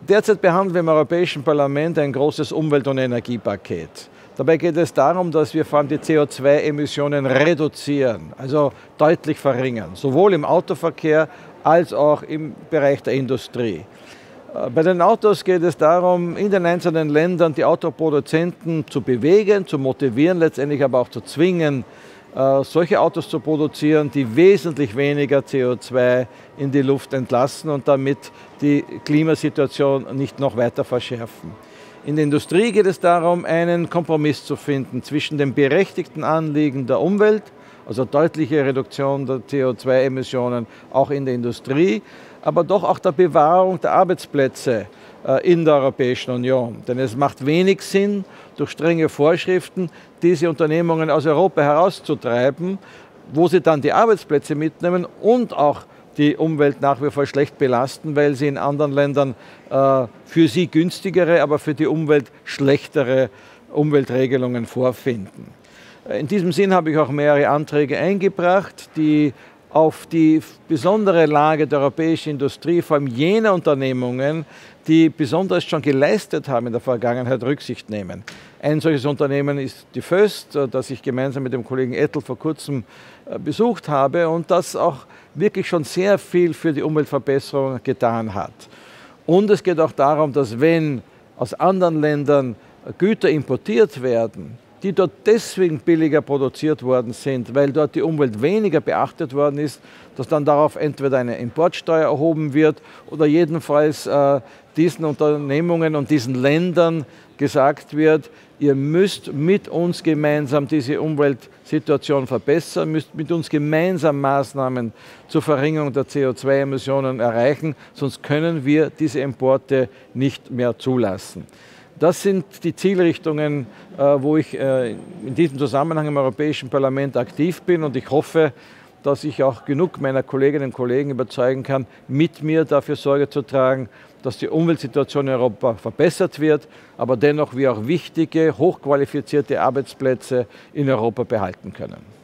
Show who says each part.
Speaker 1: Derzeit behandeln wir im Europäischen Parlament ein großes Umwelt- und Energiepaket. Dabei geht es darum, dass wir vor allem die CO2-Emissionen reduzieren, also deutlich verringern, sowohl im Autoverkehr als auch im Bereich der Industrie. Bei den Autos geht es darum, in den einzelnen Ländern die Autoproduzenten zu bewegen, zu motivieren, letztendlich aber auch zu zwingen, solche Autos zu produzieren, die wesentlich weniger CO2 in die Luft entlassen und damit die Klimasituation nicht noch weiter verschärfen. In der Industrie geht es darum, einen Kompromiss zu finden zwischen dem berechtigten Anliegen der Umwelt, also deutliche Reduktion der CO2-Emissionen auch in der Industrie, aber doch auch der Bewahrung der Arbeitsplätze in der Europäischen Union. Denn es macht wenig Sinn, durch strenge Vorschriften diese Unternehmungen aus Europa herauszutreiben, wo sie dann die Arbeitsplätze mitnehmen und auch die Umwelt nach wie vor schlecht belasten, weil sie in anderen Ländern für sie günstigere, aber für die Umwelt schlechtere Umweltregelungen vorfinden. In diesem Sinn habe ich auch mehrere Anträge eingebracht, die auf die besondere Lage der europäischen Industrie, vor allem jener Unternehmungen, die besonders schon geleistet haben in der Vergangenheit, Rücksicht nehmen. Ein solches Unternehmen ist die Voest, das ich gemeinsam mit dem Kollegen Ettel vor kurzem besucht habe und das auch wirklich schon sehr viel für die Umweltverbesserung getan hat. Und es geht auch darum, dass wenn aus anderen Ländern Güter importiert werden, die dort deswegen billiger produziert worden sind, weil dort die Umwelt weniger beachtet worden ist, dass dann darauf entweder eine Importsteuer erhoben wird oder jedenfalls diesen Unternehmungen und diesen Ländern gesagt wird, ihr müsst mit uns gemeinsam diese Umweltsituation verbessern, müsst mit uns gemeinsam Maßnahmen zur Verringerung der CO2-Emissionen erreichen, sonst können wir diese Importe nicht mehr zulassen. Das sind die Zielrichtungen, wo ich in diesem Zusammenhang im Europäischen Parlament aktiv bin und ich hoffe, dass ich auch genug meiner Kolleginnen und Kollegen überzeugen kann, mit mir dafür Sorge zu tragen, dass die Umweltsituation in Europa verbessert wird, aber dennoch wir auch wichtige, hochqualifizierte Arbeitsplätze in Europa behalten können.